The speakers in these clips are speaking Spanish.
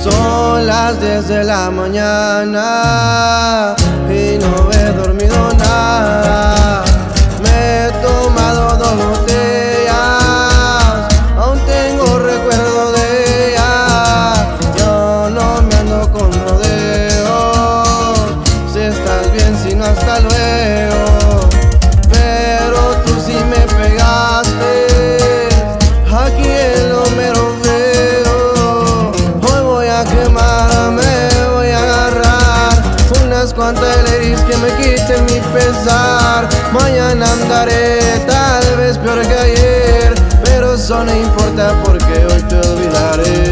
Son las 10 de la mañana y no he dormido nada. Me he tomado 2 botellas, aún tengo recuerdo de ella. Yo no me ando con rodeos, si estás bien, si no, hasta luego. Pero tú sí me pegaste aquí en lo mero feo. Hoy voy a quemarme, voy a agarrar unas cuantas ladies que me quiten mi pesar. Mañana andaré tal vez peor que ayer, pero eso no importa porque hoy te olvidaré.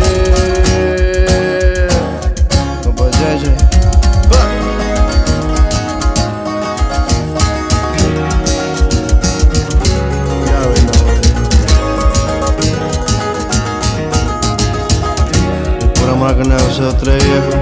Compa JJ. Pura máquina de esos 3 viejos.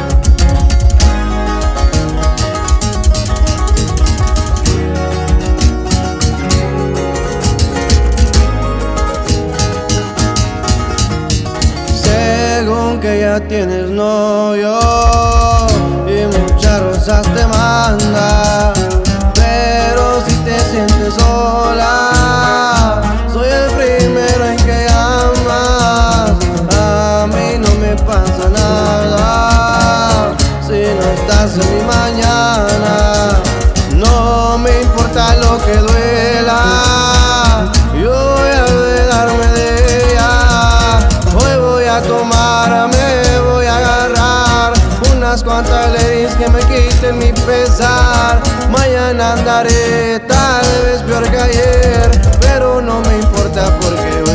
Según que ya tienes novio y muchas rosas te manda, pero si te sientes sola, soy el primero en que amas. A mí no me pasa nada si no estás en mi mañana. No me importa lo que duela, yo voy a olvidarme de ella. Hoy voy a tomarme, voy a agarrar unas cuantas ladies que me quiten mi pesar. Mañana andaré tal vez peor que ayer, pero no me importa porque